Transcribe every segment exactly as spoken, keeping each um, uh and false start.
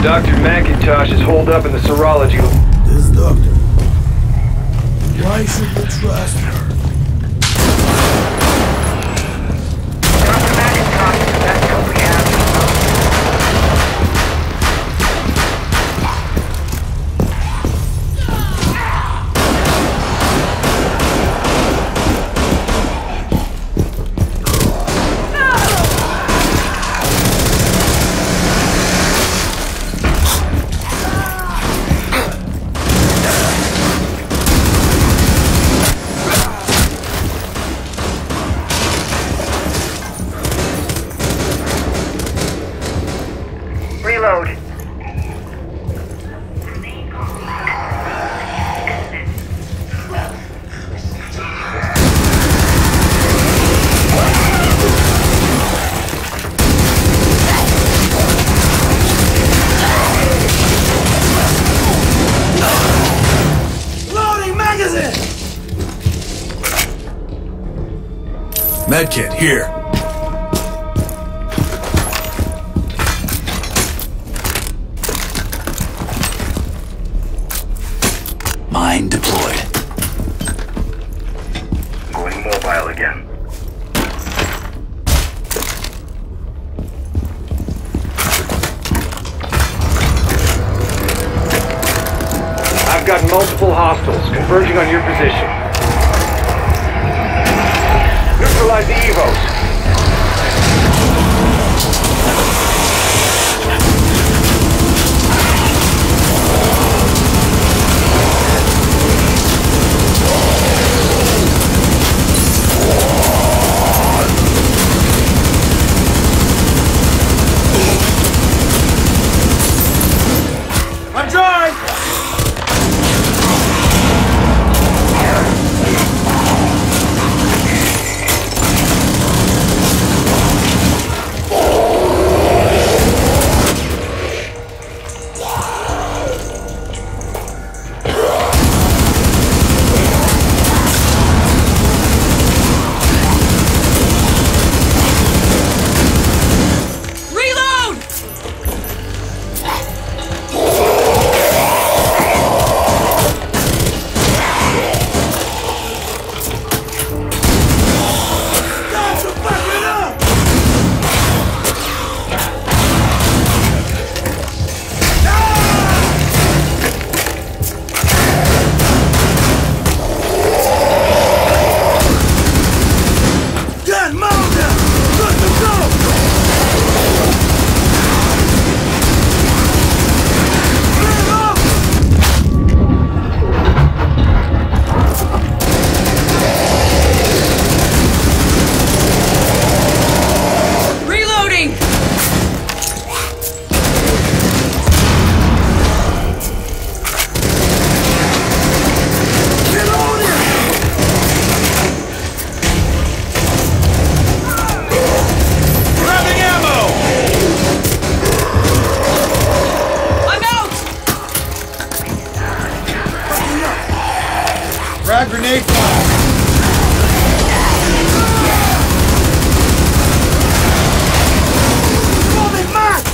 Doctor McIntosh is holed up in the serology. This doctor. Why should we trust her? Doctor McIntosh, that's what we have. Reload. Loading magazine! Medkit, here. Mine deployed. Going mobile again. I've got multiple hostiles converging on your position. Neutralize the Evos. I'm dry! Frag grenade fire! Moving back!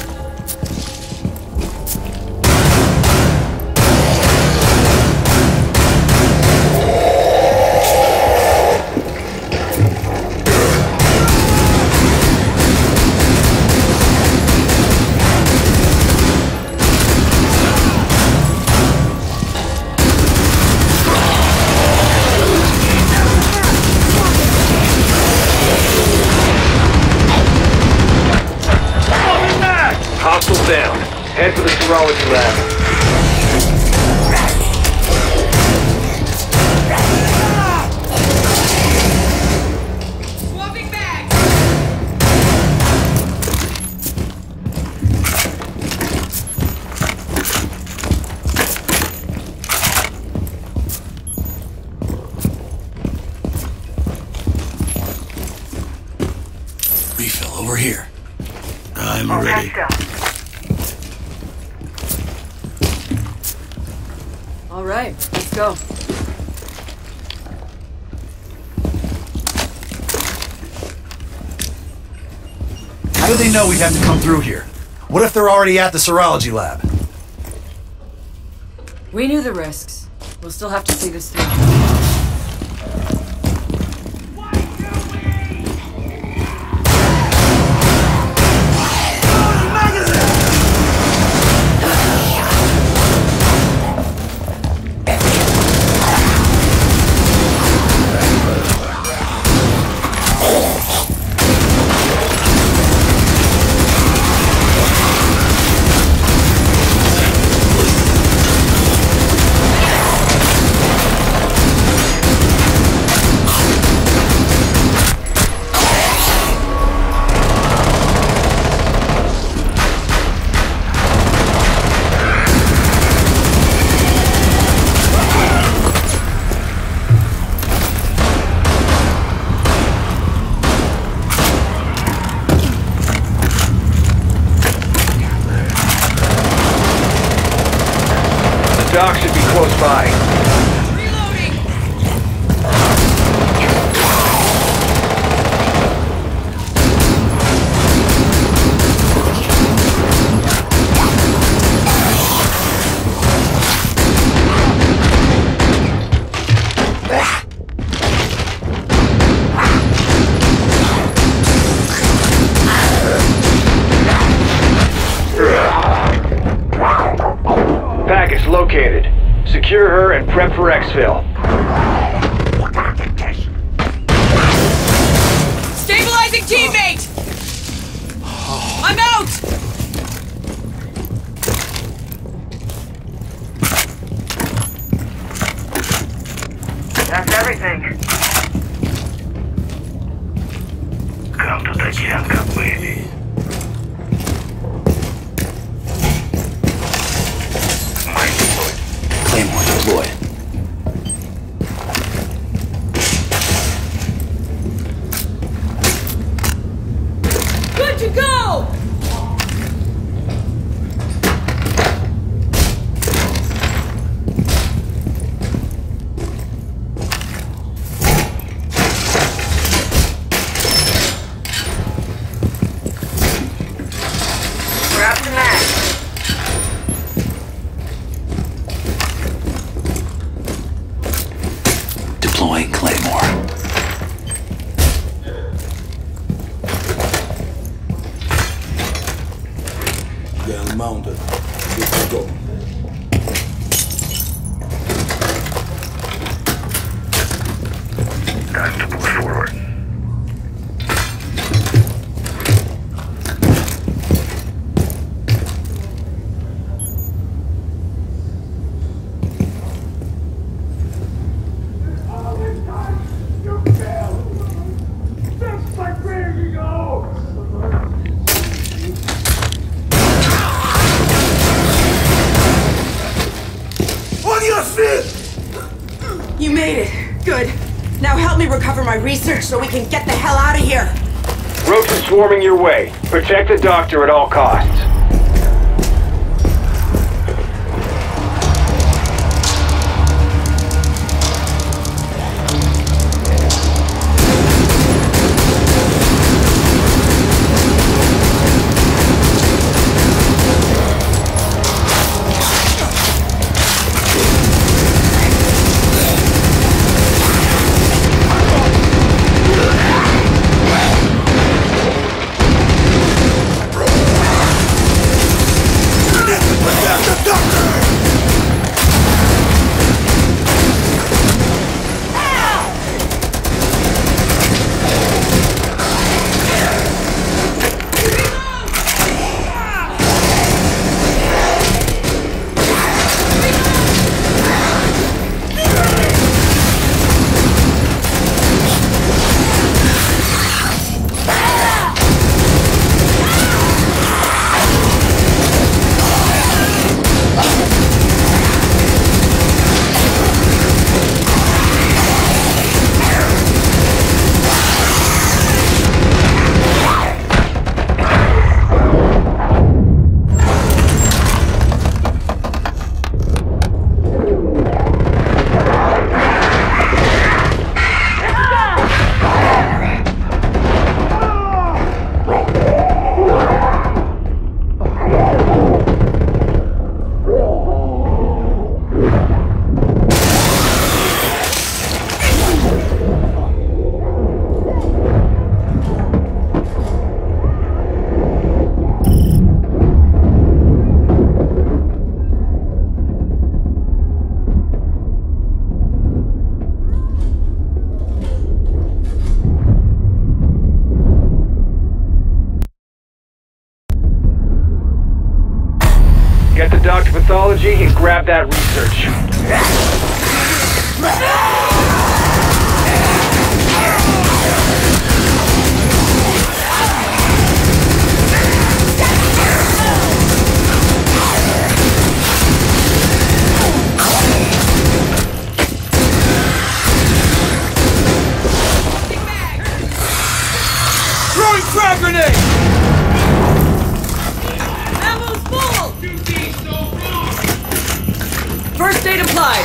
Hostiles down. Head for the serology lab. Swapping back. Refill over here. I'm Hold ready. that still. All right, let's go. How do they know we'd have to come through here? What if they're already at the serology lab? We knew the risks. We'll still have to see this through. Dock should be close by. Package located. Secure her and prep for exfil. Stabilizing teammate! I'm out! That's everything. Come to the jungle, baby. Claymore deployed. Good to go! Grab the mag. Deploying Claymore. Gun mounted. Good to go. Time to push forward. You made it. Good. Now help me recover my research so we can get the hell out of here. Roach is swarming your way. Protect the doctor at all costs. pathology and grab that research. Throwing frag grenade! Ammo's full! First aid applied.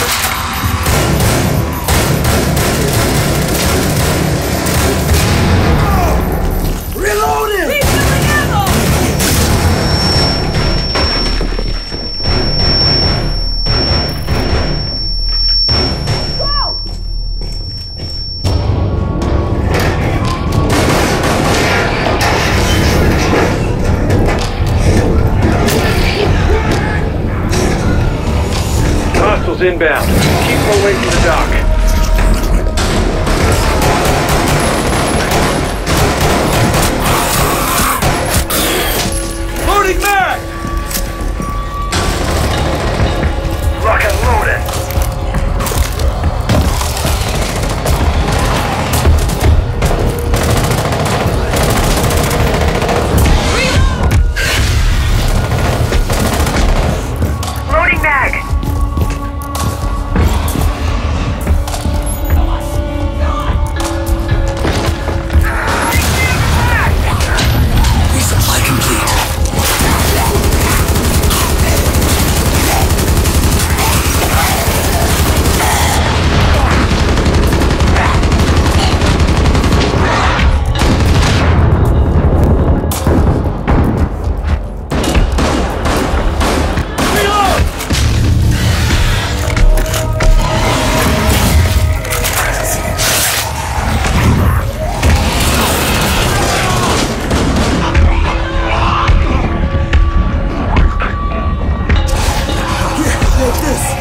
Reloading! Refilling ammo! Hostiles inbound. Keep them away from the dock. Loading mag! Lock and loaded. Loading mag! Resupply complete. Take this!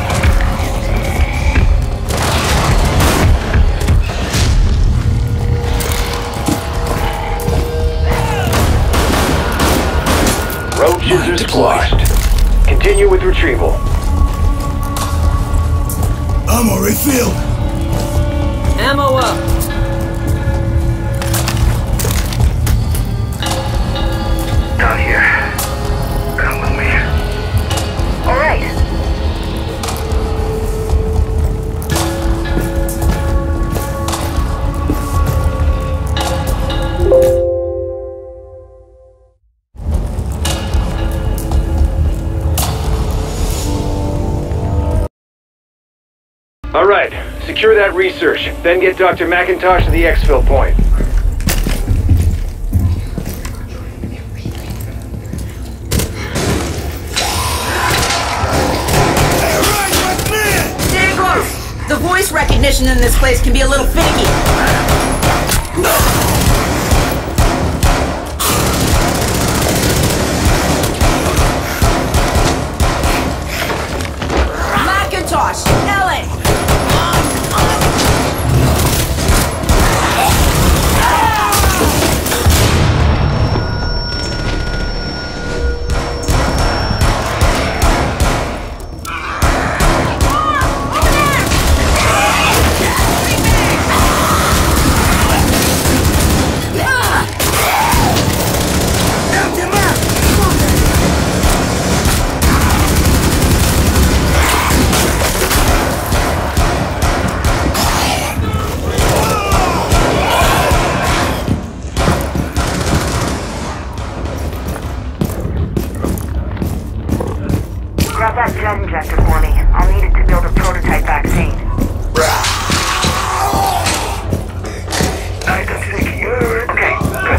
Roaches Mine are deployed. spliced. Continue with retrieval. Ammo refilled! Ammo up. Down here. Come with me. All right. All right. Secure that research. Then get Doctor McIntosh to the exfil point. Stay close. The voice recognition in this place can be a little finicky. Macintosh, Ellen. Grab that jet injector for me. I'll need it to build a prototype vaccine. I can take you. Okay,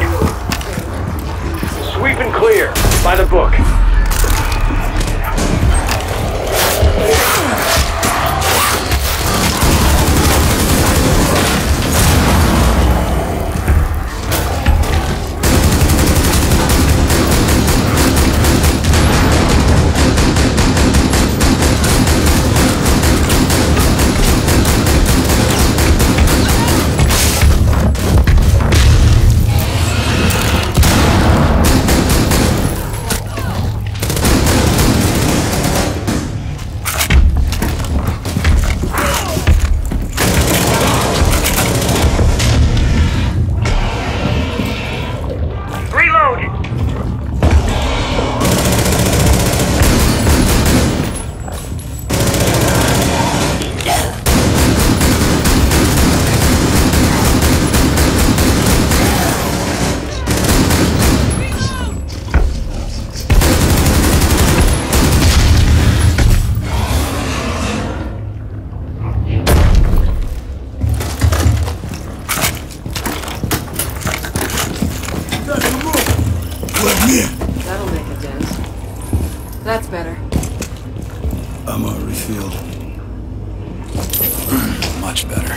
good. Sweep and clear. By the book. Ammo refilled. Much better.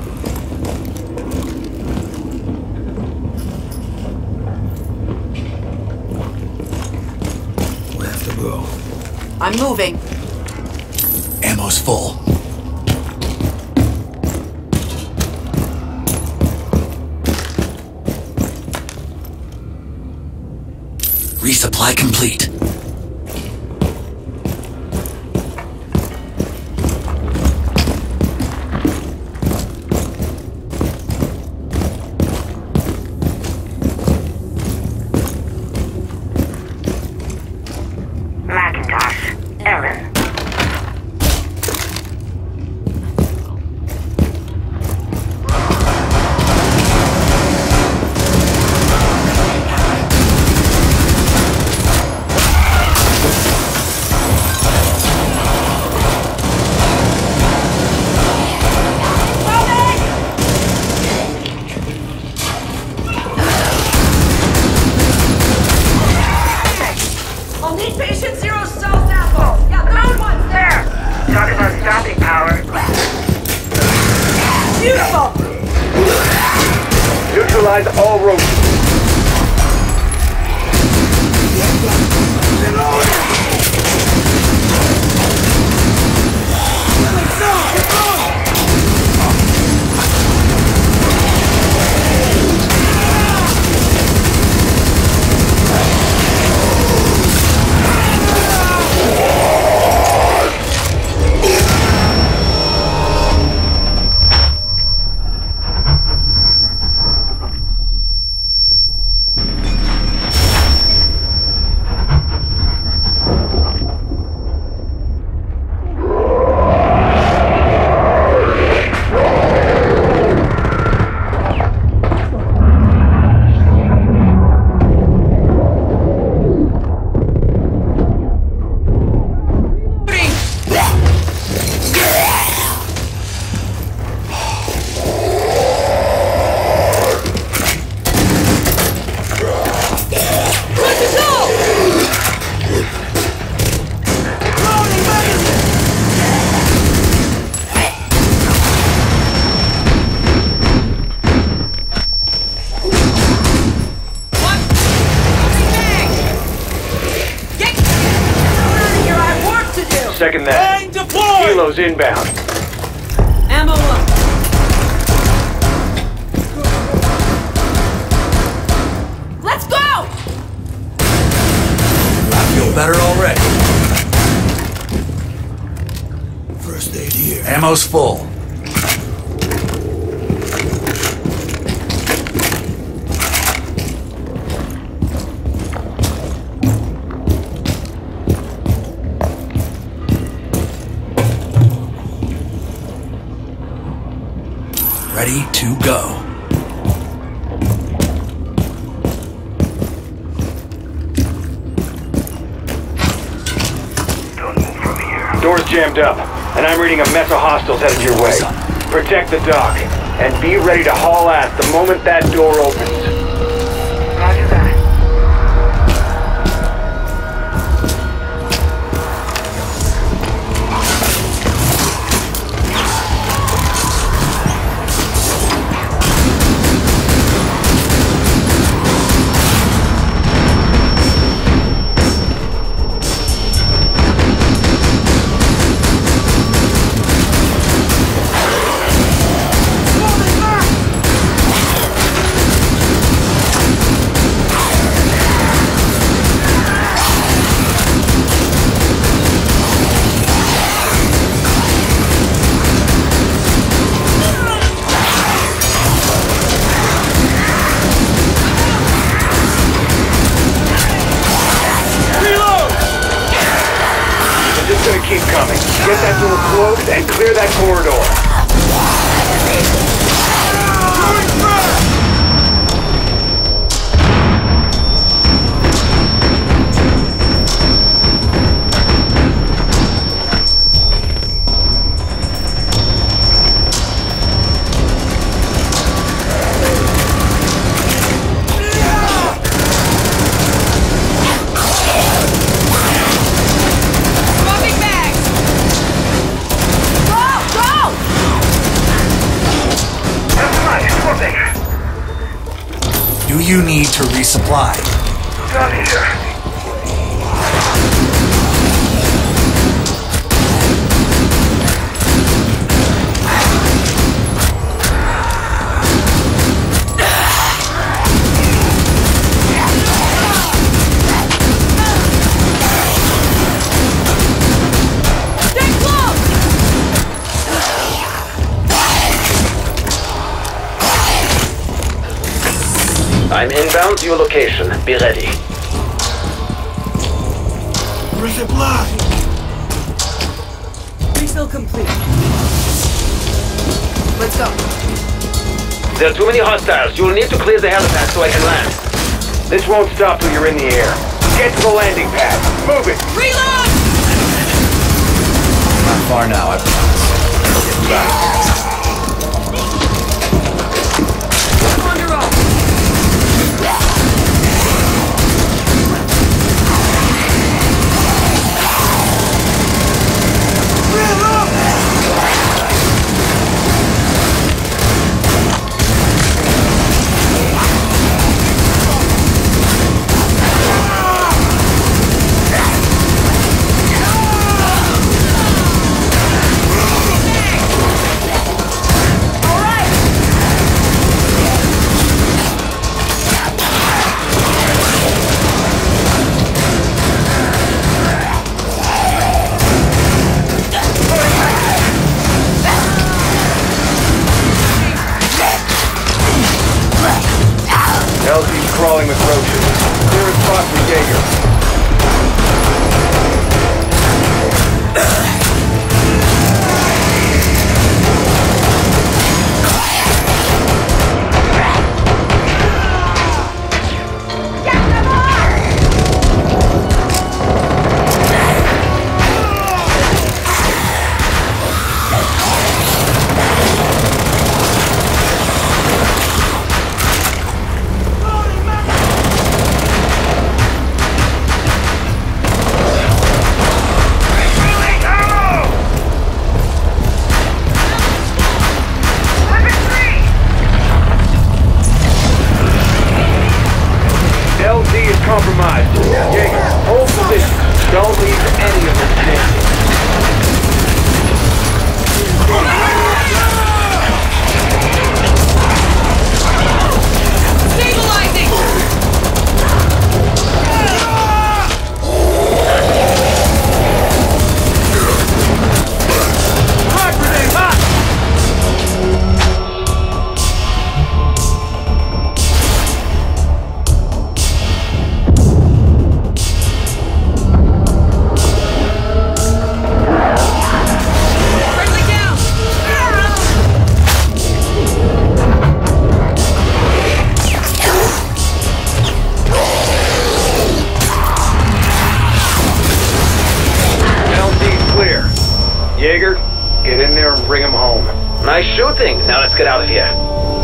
We have to go. I'm moving. Ammo's full. Resupply complete. Macintosh. Ellen. I'll need patient zero south apple. Yeah, third one's there. Talk about stopping power. Beautiful. Neutralize all roaches. Second that. Kilos inbound. Ammo up. Let's go! I feel better already. First aid here. Ammo's full. Ready to go. Don't move from here. Door's jammed up, and I'm reading a mess of hostiles headed your way. Protect the dock, and be ready to haul ass the moment that door opens. Roger that. Keep coming. Get that door closed and clear that corridor. Dropping bags! you need to resupply. Down here. I'm inbound to your location. Be ready. Resupply! Refill complete. Let's go. There are too many hostiles. You will need to clear the helipad so I can land. This won't stop till you're in the air. Get to the landing pad. Move it. Reload! Not far now, I promise. Get back. On your own. L Z's crawling with roaches. Clear a spot for Jaeger. L Z is compromised. Jaeger, hold position. Don't leave any of them standing. Stabilizing! Hot grenade, hot! Friendly down! L Z's clear. Jaeger, get in there and bring him home. Nice shooting. Now let's get out of here.